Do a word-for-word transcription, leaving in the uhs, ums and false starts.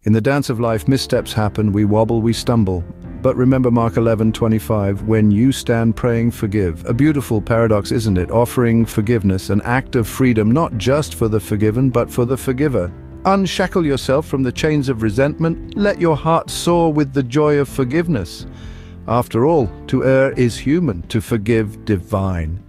In the dance of life, missteps happen, we wobble, we stumble. But remember Mark eleven twenty-five, when you stand praying, forgive. A beautiful paradox, isn't it? Offering forgiveness, an act of freedom, not just for the forgiven, but for the forgiver. Unshackle yourself from the chains of resentment. Let your heart soar with the joy of forgiveness. After all, to err is human, to forgive divine.